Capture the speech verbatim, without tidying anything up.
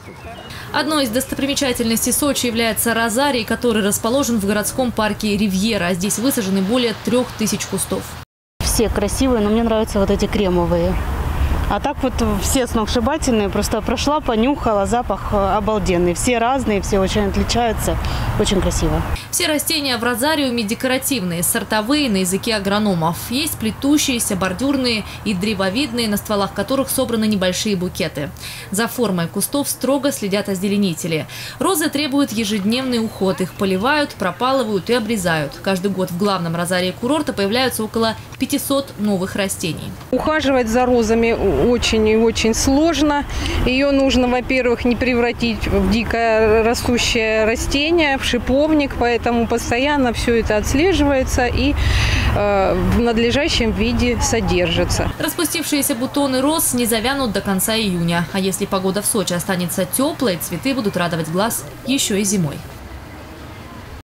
Одной из достопримечательностей Сочи является розарий, который расположен в городском парке «Ривьера». Здесь высажены более трех тысяч кустов. Все красивые, но мне нравятся вот эти кремовые. А так вот все сногсшибательные. Просто прошла, понюхала, запах обалденный. Все разные, все очень отличаются. Очень красиво. Все растения в розариуме декоративные, сортовые на языке агрономов. Есть плетущиеся, бордюрные и древовидные, на стволах которых собраны небольшие букеты. За формой кустов строго следят озеленители. Розы требуют ежедневный уход. Их поливают, пропалывают и обрезают. Каждый год в главном розарии курорта появляются около пятисот новых растений. Ухаживать за розами очень и очень сложно. Ее нужно, во-первых, не превратить в дикое растущее растение, в шиповник, поэтому постоянно все это отслеживается и э, в надлежащем виде содержится. Распустившиеся бутоны роз не завянут до конца июня. А если погода в Сочи останется теплой, цветы будут радовать глаз еще и зимой.